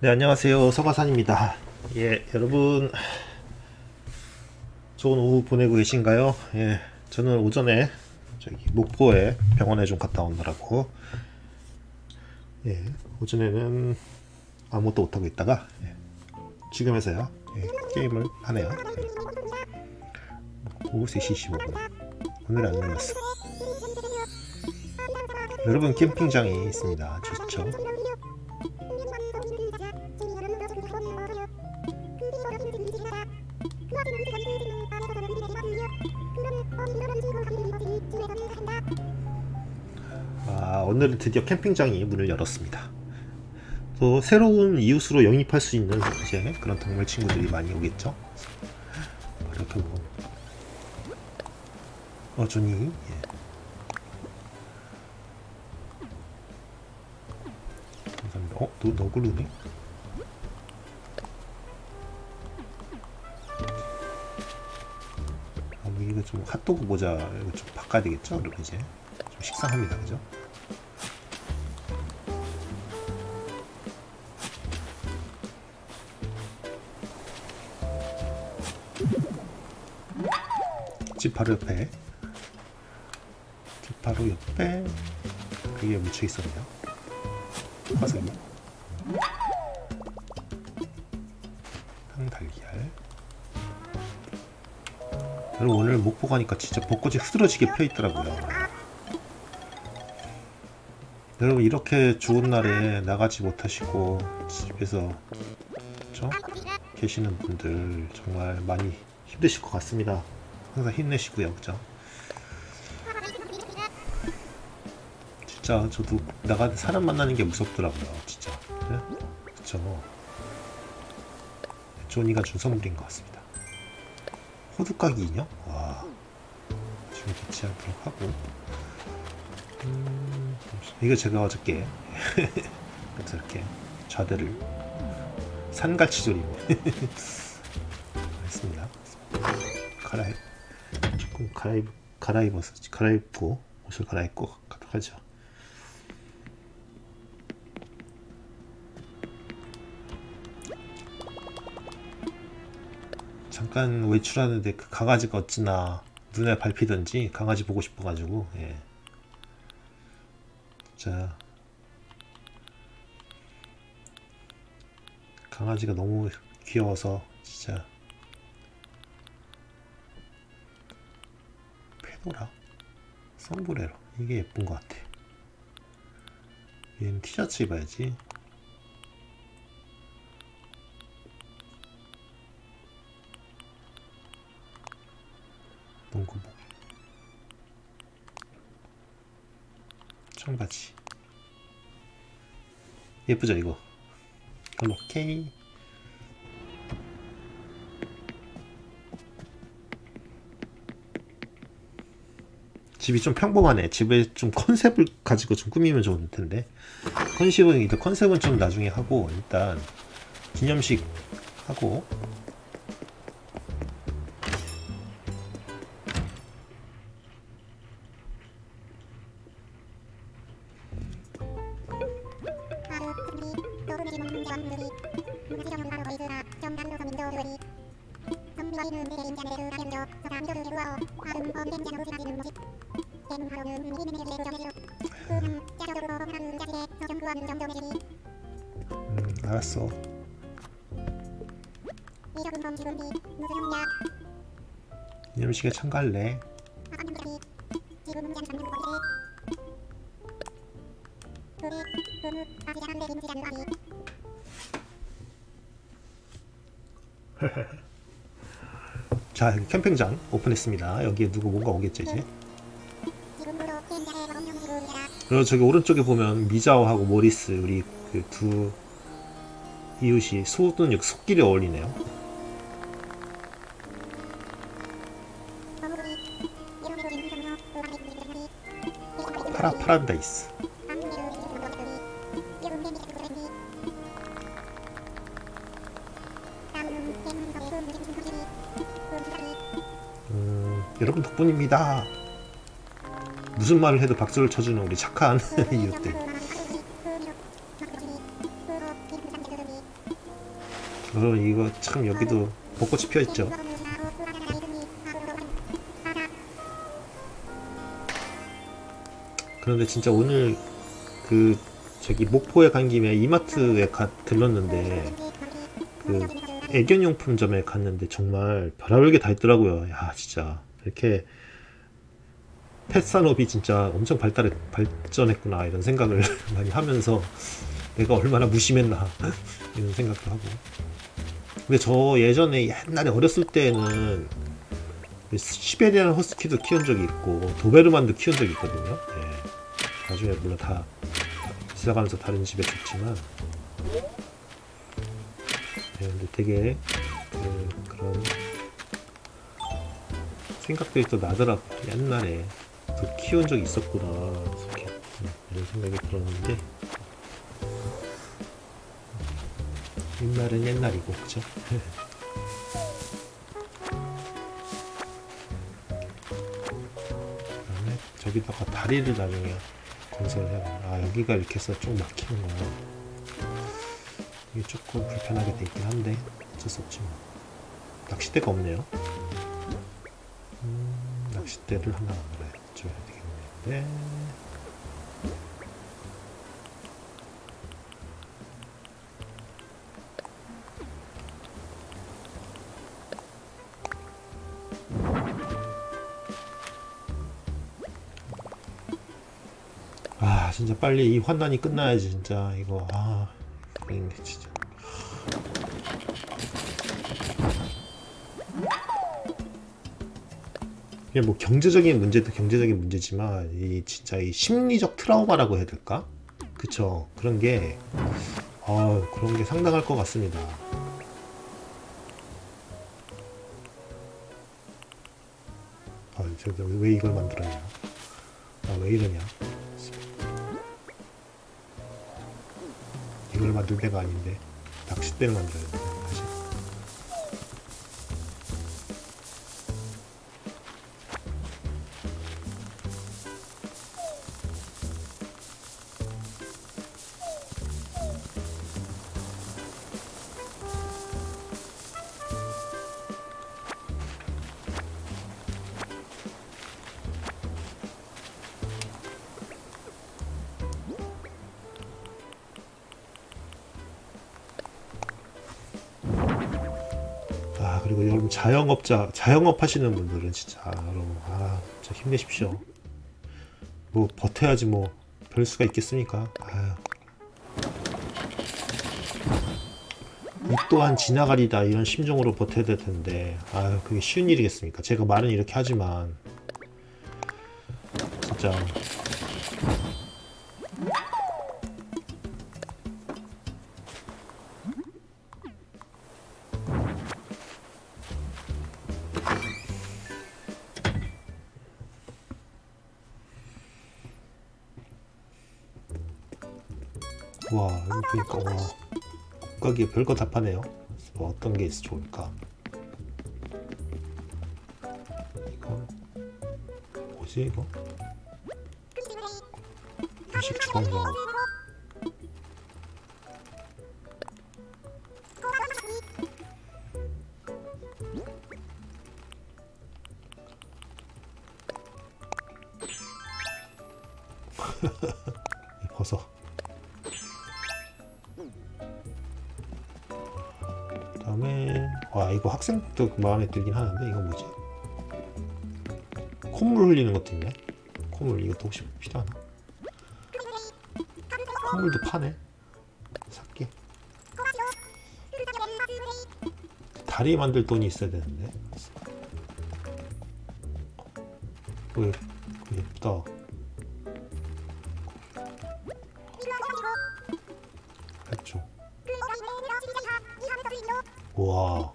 네, 안녕하세요. 서가산입니다. 예, 여러분 좋은 오후 보내고 계신가요? 예, 저는 오전에 저기 목포에 병원에 좀 갔다 오느라고 예, 오전에는 아무것도 못하고 있다가 지금에서야 게임을 하네요. 오후 3시 25분. 오늘 안 내렸어. 여러분 캠핑장이 있습니다. 좋죠? 오늘은 드디어 캠핑장이 문을 열었습니다. 또 새로운 이웃으로 영입할 수 있는 이제 그런 동물 친구들이 많이 오겠죠. 이렇게 뭐 준이 감사합니다. 너구르네. 이거 좀 핫도그 모자 이거 좀 바꿔야 되겠죠? 그리고 이제 좀 식상합니다, 그죠? 집 바로 옆에 그게 묻혀 있었네요. 화석이 달걀. 여러분 오늘 목포 가니까 진짜 벚꽃이 흐드러지게 펴 있더라고요. 여러분 이렇게 좋은 날에 나가지 못하시고 집에서 그렇죠? 계시는 분들 정말 많이 힘드실 것 같습니다. 항상 힘내시고요, 그죠? 진짜 저도 나가는 사람 만나는 게 무섭더라고요, 진짜. 네? 그쵸? 조니가 준 선물인 것 같습니다. 호두까기 인형? 와, 지금 배치하도록 하고. 이거 제가 어저께 그래서 이렇게 좌대를 산갈치조림 했습니다. 조금 갈아입고 옷을 갈아입고 가도록 하죠. 잠깐 외출하는데 그 강아지가 어찌나 눈에 밟히던지 강아지 보고 싶어가지고 진짜 강아지가 너무 귀여워서 진짜. 페도라? 썸브레로 이게 예쁜 것 같아. 얘는 티셔츠 입어야지. 농구복, 청바지 예쁘죠 이거? 이걸로 오케이. 집이 좀 평범하네. 집에 좀 컨셉을 가지고 좀 꾸미면 좋을 텐데 컨셉은 좀 나중에 하고 일단 기념식 하고 알았어. 기념식에 참가할래. 자, 여기 캠핑장 오픈했습니다. 여기에 뭔가 오겠죠 이제. 그리고 저기 오른쪽에 보면 미자오하고 모리스 우리 그 두 이웃이 소는 여기 속끼리 어울리네요. 파란다이스. 여러분 덕분입니다. 무슨 말을 해도 박수를 쳐주는 우리 착한 이웃들. 이거 참 여기도 벚꽃이 피어있죠. 그런데 진짜 오늘 그 저기 목포에 간 김에 이마트에 들렀는데 그 애견용품점에 갔는데 정말 별의별 게 다 있더라고요. 야 진짜 이렇게 펫 산업이 진짜 엄청 발전했구나 이런 생각을 많이 하면서 내가 얼마나 무심했나 이런 생각도 하고. 근데 저 예전에 옛날에 어렸을 때는 시베리안 허스키도 키운 적이 있고 도베르만도 키운 적이 있거든요. 예. 나중에 물론 다 지나가면서 다른 집에 줬지만, 예, 근데 되게 그런 생각들이 또 나더라고. 옛날에 또 키운 적이 있었구나 이렇게 이런 생각이 들었는데, 옛날은 옛날이고 그죠? 그다음에 저기다가 다리를 나중에 건설해야 되나. 아 여기가 이렇게 해서 좀 막히는 거야. 이게 조금 불편하게 돼 있긴 한데 어쩔 수 없지 뭐. 낚싯대가 없네요. 낚싯대를 하나 만들어줘야 되겠는데. 아 진짜 빨리 이 환난이 끝나야지 진짜 이거. 아 근데 진짜 이게 뭐 경제적인 문제도 경제적인 문제지만 이 진짜 이 심리적 트라우마라고 해야 될까? 그쵸. 그런 게 그런 게 상당할 것 같습니다. 제가 왜 이걸 만들었냐? 왜 이러냐? 이걸 만들 때가 아닌데 낚싯대를 만들어야 돼 사실. 그리고 여러분 자영업 하시는 분들은 진짜 여러분 진짜 힘내십시오. 뭐 버텨야지 뭐 별 수가 있겠습니까? 이 또한 지나가리다 이런 심정으로 버텨야 될 텐데 그게 쉬운 일이겠습니까? 제가 말은 이렇게 하지만 진짜 와 여기 보니까 곡각이 별거 다 파네요. 어떤 게 좋을까? 이거 뭐지 이거? 음식 주방용. 버섯. 그다음에 이거 학생도 마음에 들긴 하는데 이거 뭐지? 콧물 흘리는 것도 있네. 콧물 이것도 혹시 필요하나? 콧물도 파네. 살게. 다리 만들 돈이 있어야 되는데. 예쁘다. 했죠. 우와.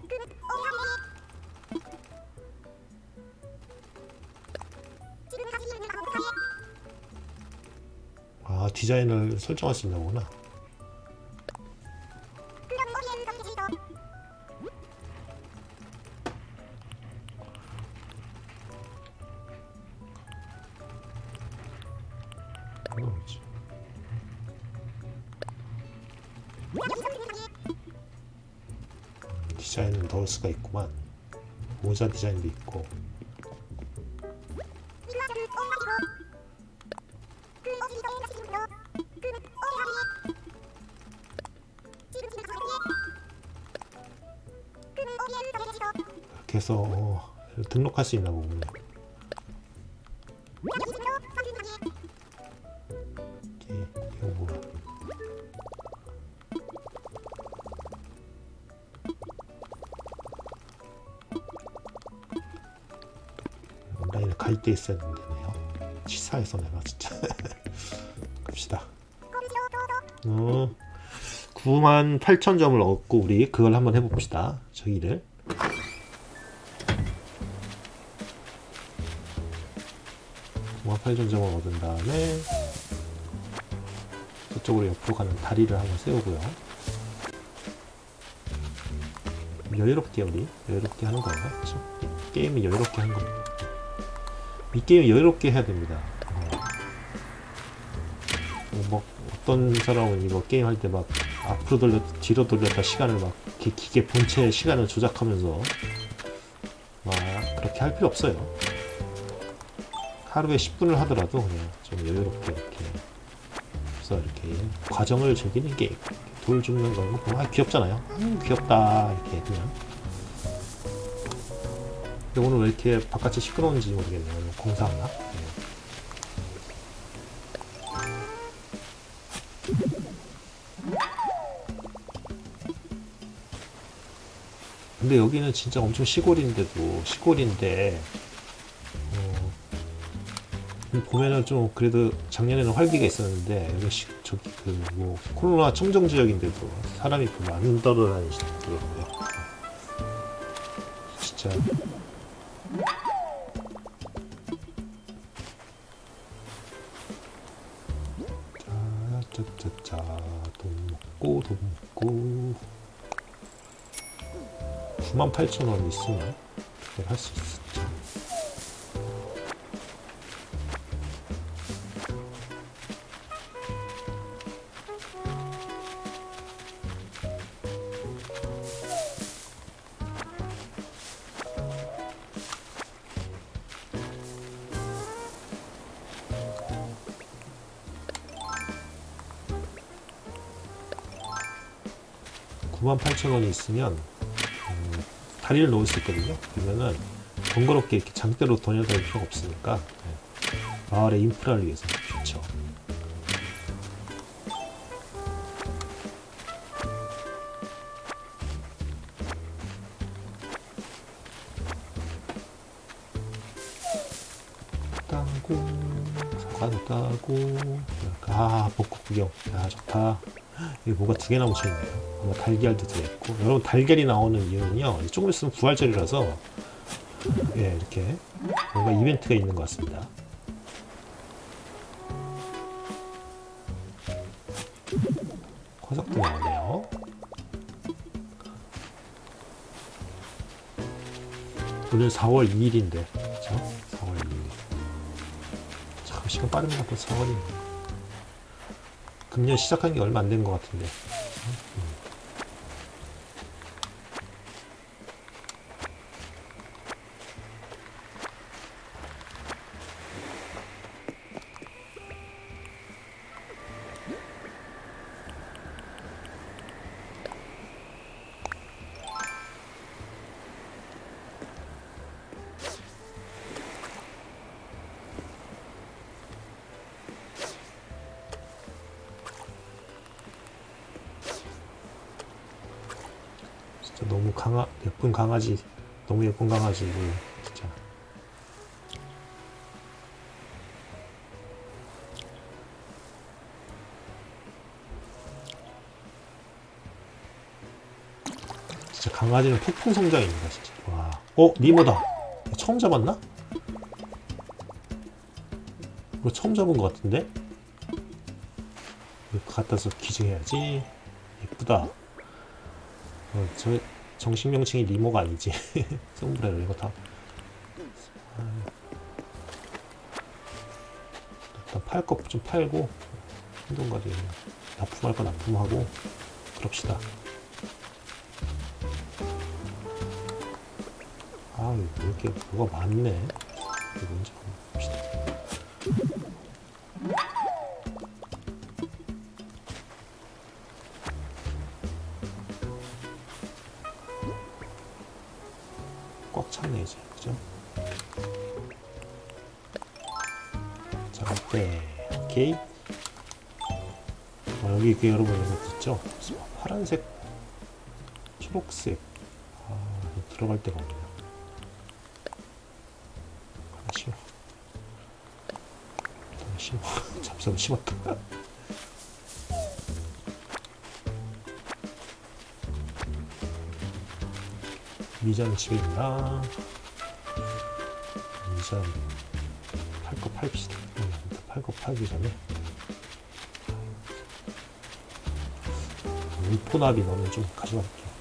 디자인을 설정할 수 있나 보구나. 뭐지? 디자인을 넣을 수가 있구만. 모자 디자인도 있고. 이렇게 해서 등록할 수 있나 보군요. 이거 뭐야? 온라인에 가입돼 있어야 된다네요. 치사해서 내가 진짜. 갑시다. 98,000점을 얻고 우리 그걸 한번 해봅시다. 저기를 98,000점을 얻은 다음에 저쪽으로 옆으로 가는 다리를 한번 세우고요. 여유롭게 우리 여유롭게 하는 거예요. 그렇죠? 게임은 여유롭게 하는 겁니다. 이 게임은 여유롭게 해야 됩니다. 뭐 어떤 사람은 이거 게임 할 때 막 앞으로 돌렸다 뒤로 돌렸다 시간을 막 기계 본체의 시간을 조작하면서 막 그렇게 할 필요 없어요. 하루에 10분을 하더라도 그냥 좀 여유롭게 이렇게 그래서 이렇게 과정을 즐기는 게임. 돌 줍는 거 보면 아 귀엽잖아요. 귀엽다 이렇게 그냥. 근데 오늘 왜 이렇게 바깥이 시끄러운지 모르겠네요. 공사하나? 네. 근데 여기는 진짜 엄청 시골인데도 시골인데 보면은 좀 그래도 작년에는 활기가 있었는데 여기 저기 그 뭐 코로나 청정 지역인데도 사람이 별로 안 돌아다니시더라고요. 진짜 자자자자 돈 먹고 98,000원 있으면 그걸 할 수 있었죠. $98,000원이 있으면 다리를 놓을 수 있거든요. 그러면은 번거롭게 이렇게 장대로 돌려다닐 필요가 없으니까 마을의 인프라를 위해서 좋죠. 따고 사과도 따고 아 벚꽃 구경 야 좋다. 여기 뭐가 2개나 묻혀있네요. 아마 달걀도 들어있고 여러분 달걀이 나오는 이유는요 조금 있으면 부활절이라서 예 이렇게 뭔가 이벤트가 있는 것 같습니다. 화석도 나오네요. 오늘 4월 2일인데 그쵸? 4월 2일 참 시간 빠릅니다. 벌써 4월이네. 금년 시작한 게 얼마 안 된 것 같은데. 너무 예쁜 강아지, 너무 예쁜 강아지고 진짜. 진짜 강아지는 폭풍 성장입니다, 진짜. 와, 니모다. 처음 잡았나? 이거 처음 잡은 것 같은데? 이거 갖다서 기증해야지. 예쁘다. 저 정식 명칭이 니모가 아니지. 솜브레로 이거 다 일단 팔 거 좀 팔고 한돈 가지고 납품할 거 납품하고 그럽시다. 아, 왜 이렇게 뭐가 많네. 이거 먼저 한번 봅시다. 꽉 찼네 이제, 그죠? 자, 네, 오케이. 여기 그 여러분 이거 있죠? 파란색, 초록색. 아, 이거 들어갈 데가 없네요. 하나 심어. 하나 심어. 잠시만 심었다. 미자는 집에 있나? 미자 팔 거 팔읍시다. 팔 거 팔기 전에 울포나비 너는 좀 가져가 볼게요.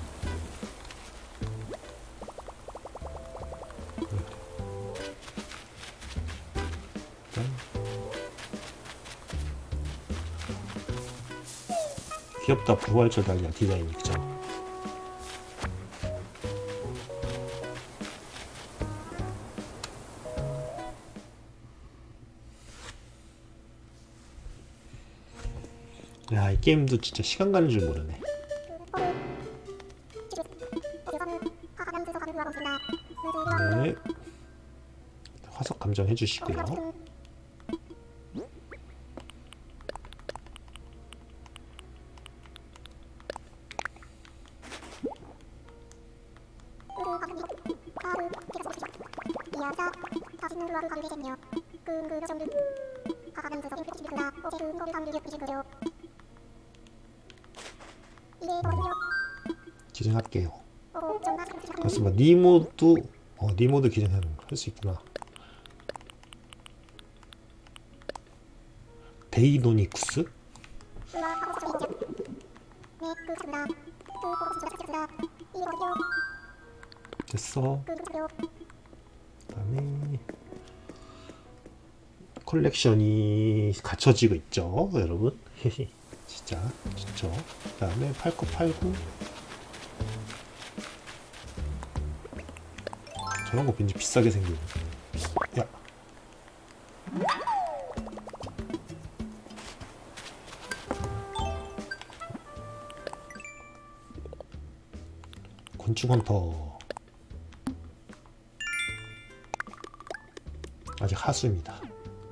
귀엽다. 부활절 달리야 디자인이, 그죠? 야, 이 게임도 진짜 시간 가는 줄 모르네. 네. 화석 감정 해주시고요. 기증할게요. 그렇습니다. 니모도 니모도 기증하는 거 할 수 있구나. 데이노니쿠스? 됐어. 그다음에 컬렉션이 갖춰지고 있죠, 여러분. 진짜 좋죠. 그다음에 팔 거 팔고. 저런 거 왠지 비싸게 생기네. 야. 곤충 헌터. 아직 하수입니다.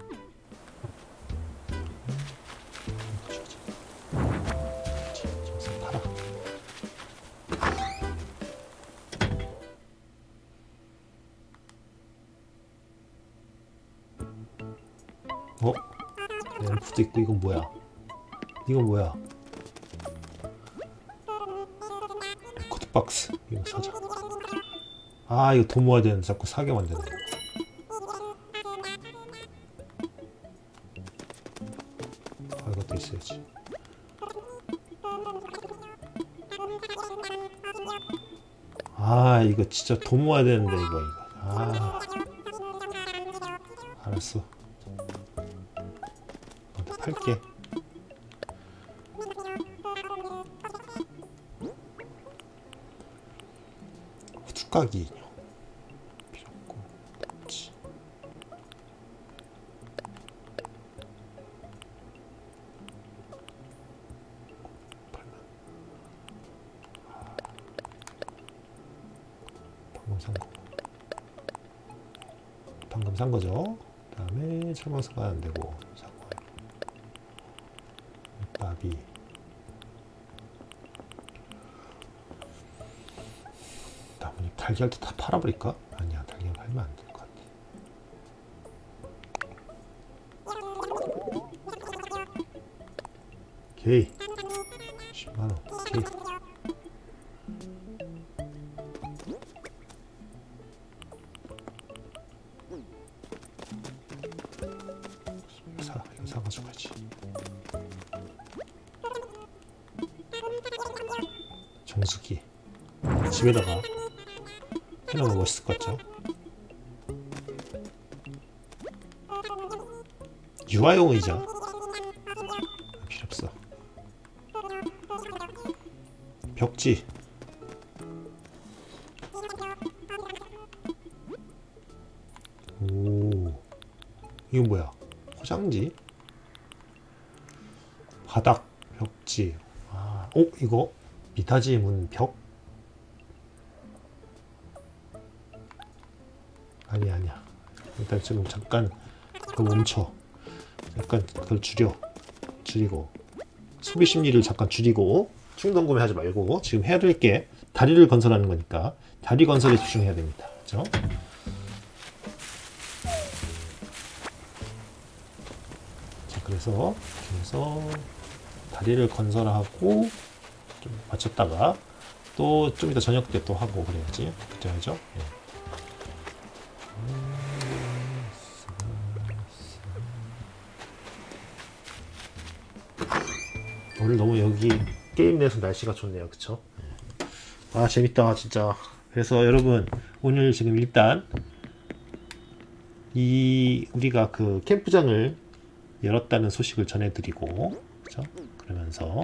팔아. 엘프도 있고. 이건 뭐야? 이건 뭐야? 코드박스. 이거 사자. 아, 이거 돈 모아야 되는데 자꾸 사게 만드네. 아, 이것도 있어야지. 아, 이거 진짜 돈 모아야 되는데 이거. 아, 알았어. 먼저 팔게. 뚜까기 인형 필요 없고. 그렇지. 방금 산 거. 방금 산 거죠. 그다음에 철망사가 안 되고 사고. 나비. 나뭇잎 달걀도 다 팔아버릴까? 아니야, 달걀 팔면 안 될 것 같아. 오케이. 10만원. 오케이. 이거 사가지고 가지. 정수기. 집에다가 해놓으면 멋있을 것 같죠? 유아용 의자. 필요 없어. 벽지. 벽지. 이거 미타지 문벽? 아니야. 일단 지금 잠깐 그걸 멈춰. 약간 그걸 줄이고 소비 심리를 잠깐 줄이고 충동 구매하지 말고 지금 해야 될 게 다리를 건설하는 거니까 다리 건설에 집중해야 됩니다. 그죠? 자, 그래서 다리를 건설하고 좀 맞췄다가 또 좀 이따 저녁 때 또 하고 그래야지. 그죠? 예. 오늘 너무 여기 게임 내에서 날씨가 좋네요. 그쵸? 재밌다 진짜. 그래서 여러분 오늘 지금 일단 우리가 그 캠프장을 열었다는 소식을 전해드리고, 그쵸? 그러면서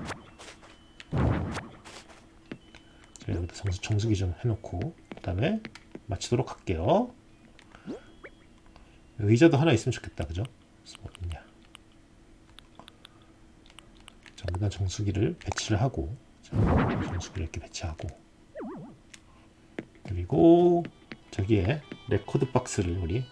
저희 여기다 정수기 좀 해놓고 그 다음에 마치도록 할게요. 의자도 하나 있으면 좋겠다. 그죠? 어딨냐? 여기다 정수기를 배치를 하고, 정수기를 이렇게 배치하고, 그리고 저기에 레코드 박스를 우리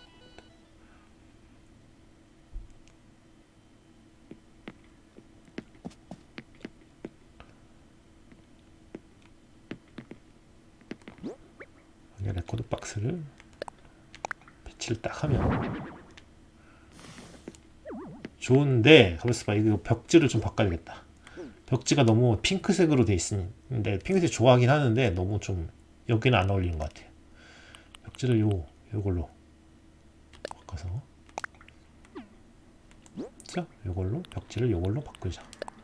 레코드 박스를 배치를 딱 하면 좋은데, 가만있어 봐. 이거 벽지를 좀 바꿔야겠다. 벽지가 너무 핑크색으로 돼 있는데 핑크색 좋아하긴 하는데 너무 좀 여기는 안 어울리는 것 같아요. 벽지를 요걸로 바꿔서, 그쵸? 요걸로 벽지를 요걸로 바꾸자.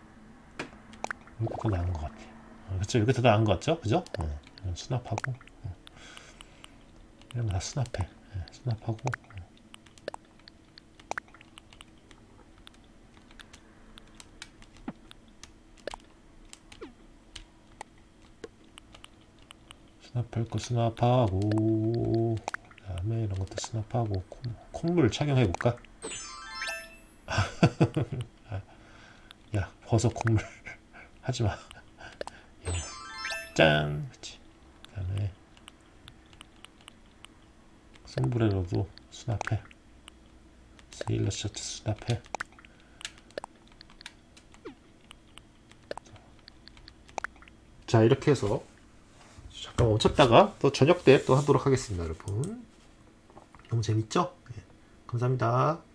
이게 더 나은 것 같아요. 그쵸? 이게 더 나은 것 같죠? 그죠? 수납하고, 이러면 다 수납해. 수납하고, 수납할 거 수납하고, 그 다음에 이런 것도 수납하고, 콧물 착용해볼까? 야, 벗어 콧물. 하지마. 짠! 그치. 그 다음에 솜브레로도 수납해. 세일러 셔츠 수납해. 자, 이렇게 해서 잠깐 멈췄다가 또 저녁 때 또 하도록 하겠습니다. 여러분 너무 재밌죠? 네, 감사합니다.